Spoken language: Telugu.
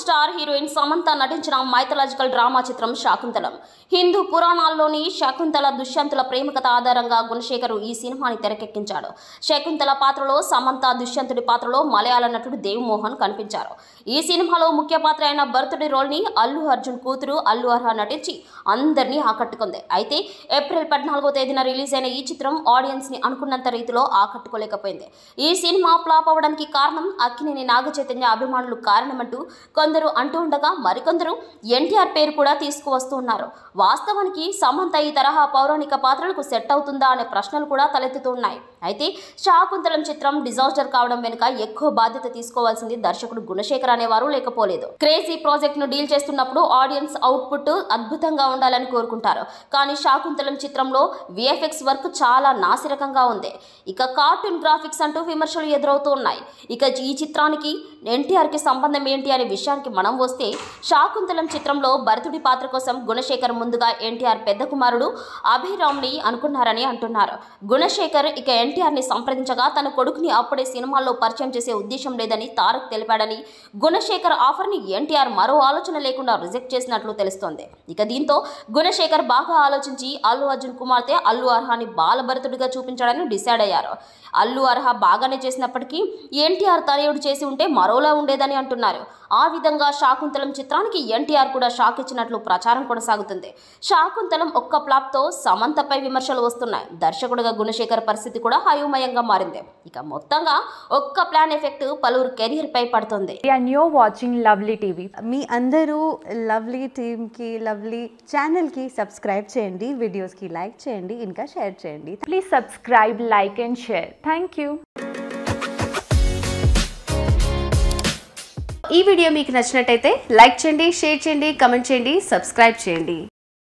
స్టార్ హీరోయిన్ సమంత నటించిన మైథలాజికల్ డ్రామా చిత్రం శాకుంతలం. హిందూ పురాణాల్లోని శకుంతల దుష్యంతుల ప్రేమ కథ ఆధారంగా గుణశేఖర్ ఈ సినిమాని తెరకెక్కించాడు. శకుంతల పాత్రలో సమంత, దుష్యంతుడి పాత్రలో మలయాళ నటుడు దేవ్ మోహన్ కనిపించారు. ఈ సినిమాలో ముఖ్య పాత్ర అయిన భరతుడి రోల్ ని అల్లు అర్జున్ కూతురు అల్లు అర్హ నటించి అందరినీ ఆకట్టుకుంది. అయితే ఏప్రిల్ 14వ తేదీన రిలీజ్ అయిన ఈ చిత్రం ఆడియన్స్ ని అనుకున్నంత రీతిలో ఆకట్టుకోలేకపోయింది. ఈ సినిమా ఫ్లాప్ అవ్వడానికి కారణం అక్కినేని నాగ చైతన్య అభిమానులు కారణమంటూ కొందరు అంటూ ఉండగా మరికొందరు ఎన్టీఆర్ పేరు కూడా తీసుకువస్తూ ఉన్నారు. వాస్తవానికి సమంత ఈ తరహా పౌరాణిక పాత్రలకు సెట్ అవుతుందా అనే ప్రశ్నలు కూడా తలెత్తుతున్నాయి. అయితే శాకుంతలం చిత్రం డిజాస్టర్ కావడం వెనుక ఎక్కువ బాధ్యత తీసుకోవాల్సింది దర్శకుడు గుణశేఖర్ అనేవారు లేకపోలేదు. క్రేజీ ప్రాజెక్ట్ ను డీల్ చేస్తున్నప్పుడు ఆడియన్స్ అవుట్పుట్ అద్భుతంగా ఉండాలని కోరుకుంటారు. కానీ శాకుంతలం చిత్రంలో విఎఫ్ఎక్స్ వర్క్ చాలా నాసిరకంగా ఉంది. ఇక కార్టూన్ గ్రాఫిక్స్ అంటూ విమర్శలు ఎదురవుతూ ఉన్నాయి. ఇక ఈ చిత్రానికి ఎన్టీఆర్ కి సంబంధం ఏంటి అనే విషయానికి మనం వస్తే, శాకుంతలం చిత్రంలో భరతుడి పాత్ర కోసం గుణశేఖర్ ముందుగా ఎన్టీఆర్ పెద్ద కుమారుడు అభిరామ్ని అనుకున్నారని అంటున్నారు. గుణశేఖర్ ఇక ఎన్టీఆర్ ని సంప్రదించగా తన కొడుకుని అప్పుడే సినిమాల్లో పరిచయం చేసే ఉద్దేశం లేదని తారక్ తెలిపాడని, గుణశేఖర్ ఆఫర్ ని ఎన్టీఆర్ మరో ఆలోచన లేకుండా రిజెక్ట్ చేసినట్లు తెలుస్తోంది. ఇక దీంతో గుణశేఖర్ బాగా ఆలోచించి అల్లు అర్జున్ కుమార్తె అల్లు అర్హాని బాలభరతుడిగా చూపించాడని డిసైడ్ అయ్యారు. అల్లు అర్హ బాగానే చేసినప్పటికీ ఎన్టీఆర్ తనయుడు చేసి ఉంటే మరోలా ఉండేదని అంటున్నారు. ఆ విధంగా శాకుంతలం చిత్రానికి ఎన్టీఆర్ కూడా షాక్ ఇచ్చినట్లు ప్రచారం కొనసాగుతుంది. శాకుంతలం ఒక్క ఫ్లాప్ తో సమంతపై విమర్శలు వస్తున్నాయి. దర్శకుడిగా గుణశేఖర్ పరిస్థితి కూడా అయోమయంగా మారింది. ఇక మొత్తంగా ఒక్క ప్లాన్ ఎఫెక్ట్ పలువురు కెరీర్ పై పడుతుంది. And you're watching Lovely TV. మీ అందరూ లవ్లీ టీమ్కి, లవ్లీ ఛానల్కి సబ్స్క్రైబ్ చేయండి, వీడియోస్కి లైక్ చేయండి, ఇంకా షేర్ చేయండి. Please subscribe, like and share. Thank you. ఈ వీడియో మీకు నచ్చినట్టయితే లైక్ చేయండి, షేర్ చేయండి, కమెంట్ చేయండి, సబ్స్క్రైబ్ చేయండి.